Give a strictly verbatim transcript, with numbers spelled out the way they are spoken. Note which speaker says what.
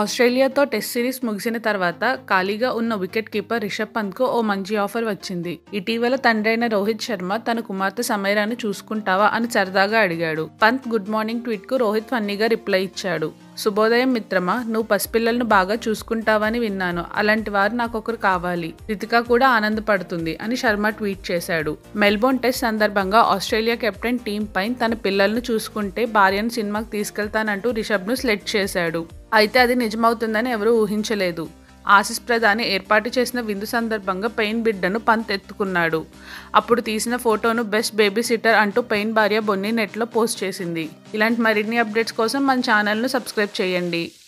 Speaker 1: ఆస్ట్రేలియాతో test series ముగిసిన తర్వాత ఖాళీగా ఉన్న వికెట్ కీపర్ రిషబ్ పంత్కు ఓ మంచి ఆఫర్ వచ్చింది. ఇటీవల తండ్రైన రోహిత్ శర్మ తన కుమార్తె సమీరాని చూసుకుంటావా అని సరదాగా అడిగాడు. పంత్ గుడ్ మార్నింగ్ ట్వీట్కు రోహిత్ ఫన్నీగా రిప్లై ఇచ్చాడు. శుభోదయం మిత్రమా, నువ్వు పసిపిల్లలను బాగా చూసుకుంటావని విన్నాను. అలాంటి వారు నాకొకరు కావాలి. రితికా కూడా ఆనందపడుతుంది అని శర్మ ట్వీట్ చేశాడు. మెల్బోర్న్ టెస్ట్ సందర్భంగా ఆస్ట్రేలియా కెప్టెన్ టీమ్ పైన్ తన పిల్లలను చూసుకుంటే భార్యను సినిమాకి తీసుకెళ్తానంటూ రిషబ్ను సెలెక్ట్ చేశాడు. అయితే అది నిజమవుతుందని ఎవరూ ఊహించలేదు. ఆసీస్ ప్రధాని ఏర్పాటు చేసిన విందు సందర్భంగా పెయిన్ బిడ్డను పంత్ ఎత్తుకున్నాడు. అప్పుడు తీసిన ఫోటోను బెస్ట్ బేబీ సిట్టర్ అంటూ పెయిన్ భార్య బొన్నీ నెట్లో పోస్ట్ చేసింది. ఇలాంటి మరిన్ని అప్డేట్స్ కోసం మన ఛానల్ను సబ్స్క్రైబ్ చేయండి.